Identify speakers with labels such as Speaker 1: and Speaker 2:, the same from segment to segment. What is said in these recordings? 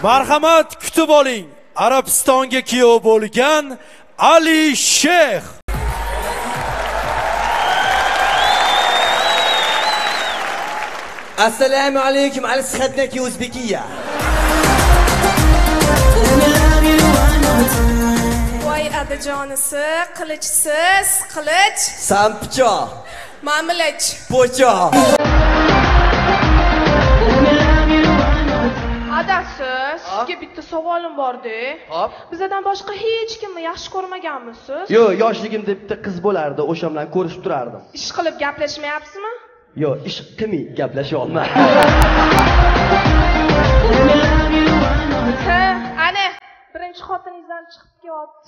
Speaker 1: Marhamat kutib oling. Arabistonga kuyov bo'lgan Ali Shayx.
Speaker 2: Assalomu alaykum, Ali Sihatnaki O'zbekiya.
Speaker 3: Voy adajonisi, qilichsiz, qilich.
Speaker 2: Sampichoq.
Speaker 3: Mamilich.
Speaker 2: Po'choq.
Speaker 3: Adasi, sizga bitta savolim bor-da.
Speaker 2: Hop.
Speaker 3: Bizdan boshqa hech kimni yaxshi ko'rmaganmisiz?
Speaker 2: Yo'q, yoshligimda bitta qiz bo'lardi, o'sha bilan ko'rishib turardim.
Speaker 3: Ish qilib gaplashmayapsizmi?
Speaker 2: Yo'q, ish qilmay gaplasha olmayman.
Speaker 3: Ha, ana, birinchi xotiningizdan chiqib kelyapti.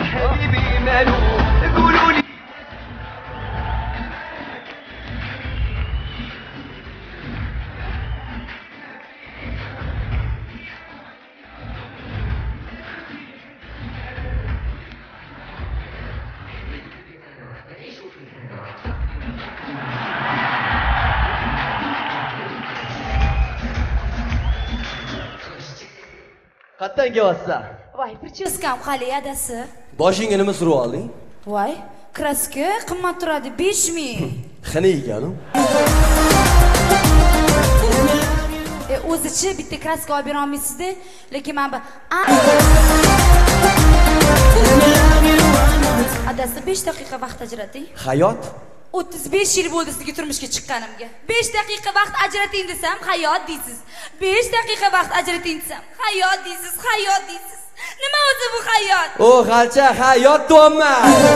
Speaker 2: Qatdan kelyapsan?
Speaker 4: Voy, pricheskam qalay adasi.
Speaker 2: Boshingga nima surib olding?
Speaker 4: Voy, kraska qimmat turadi 5000.
Speaker 2: Qani ekan-u?
Speaker 4: O'zichi bitta kraska olib bera olmaysiz-da, lekin men adasi 5 daqiqa vaqt ajrating.
Speaker 2: Hayot?
Speaker 4: 35 yil bo'ldi sizga turmushga chiqqanimga. 5 daqiqa vaqt ajrating desam, hayot deysiz. 5 daqiqa vaqt ajrating desam, hayot deysiz, hayot deysiz. Nima o'zi bu hayot?
Speaker 2: O, g'alcha, hayot to'ma.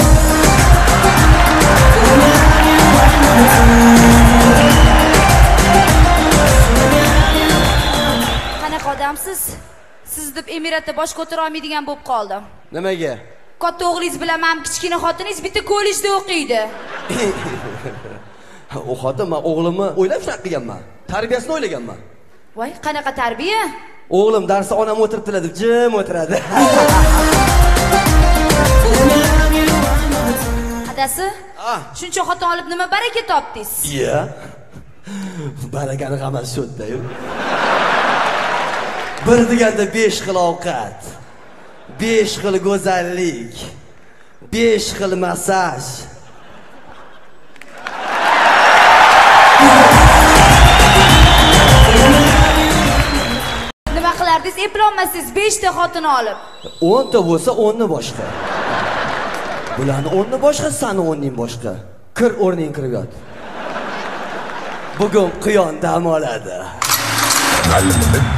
Speaker 4: Qanaqa odamsiz? Siz deb Emiratda bosh ko'tara olmaydigan bo'lib qoldim.
Speaker 2: Nimaga?
Speaker 4: Katta o'g'lingiz bilan men kichkina xotiningiz bitta kollejda o'qiydi.
Speaker 2: O xotin men o'g'limni o'ylab shunaqa qilganman. Tarbiyasini o'ylaganman.
Speaker 4: Voy, qanaqa tarbiya?
Speaker 2: O'g'lim darsda onam o'tiribdilar deb jim o'tiradi.
Speaker 4: Adasi? Shuncha xotin olib nima baraka topdingiz?
Speaker 2: Iya. Barakani g'amas shodda-yu. Bir deganda 5 xil ovqat, 5 xil go'zallik, 5 xil massaj.
Speaker 4: Nima qilardingiz? Eplolmasangiz 5 ta xotin olib.
Speaker 2: 10 ta bo'lsa 10 ni boshqa. Bularni 10 ni boshqa, sani 10 ning boshqa. Kir o'rning kirib yot. Bugun quyon dam oladi.